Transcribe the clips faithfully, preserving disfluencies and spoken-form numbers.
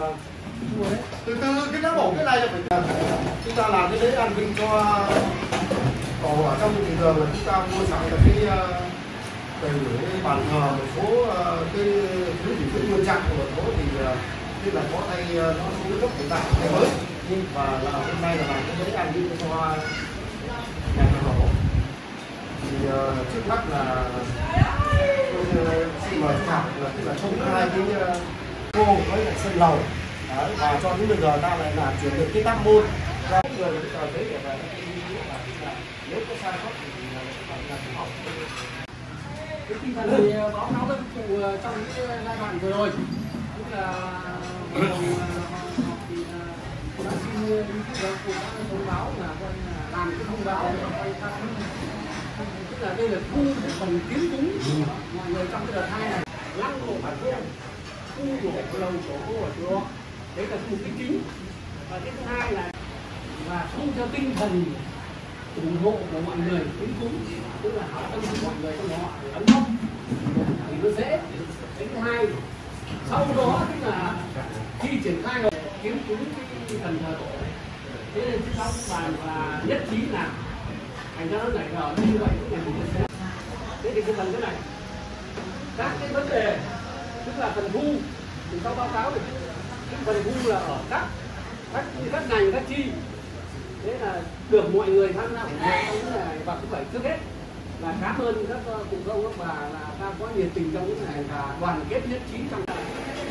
từ từ cái não bổ cái này là phải chúng ta làm cái lễ an vinh cho còn ở trong thị trường là chúng ta mua sắm là cái đầy đủ cái bàn thờ một số cái thứ gì cũng nguyên trạng của một số thì tức là có thay nó xuống cấp của tạo cái mới và là hôm nay là làm cái lễ an vinh cho nhà thờ Bảo thì uh, trước mắt là tôi uh, xin mời Thảo là tức là thông hai cái uh, cô với lại sân lầu. Đấy, và cho đến bây giờ ta lại là chuyển được cái tác môn ra những người bây giờ thấy để là nếu có sai sót thì các bạn là học cái tinh thần thì báo cáo các cụ trong cái giai đoạn vừa rồi tức là hội đồng học thì đã xin ý kiến cụ đã thông báo là làm cái thông báo tức là đây là thu phần tiến cúng mọi người trong cái đợt hai này lăng của phản phương thu của lầu của cô ở chùa đấy là thu cái chính và cái thứ hai là và thu theo tinh thần ủng hộ của mọi người tiến cúng tức là hỏi tâm của mọi người trong đó để ấn mốc thì nó dễ. Cái thứ hai sau đó tức là khi triển khai rồi kiếm cúng cái thần thờ tổ thế nên chúng ta bàn và nhất trí là thành ra nó nảy nở như vậy cũng là một cái thế. Thế thì cái phần cái này các cái vấn đề tức là phần thu thì sau báo cáo được cái phần thu là ở các các các ngành các chi thế là được mọi người tham gia ủng hộ trong cái này và cũng phải trước hết là cảm ơn các cụ ông các bà là ta có nhiệt tình trong cái này và đoàn kết nhất trí trong cái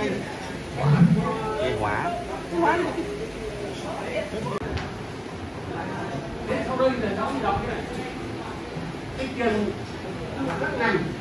hóa hóa thế sau đây là cháu đi đọc cái này cái tiền tức là các ngành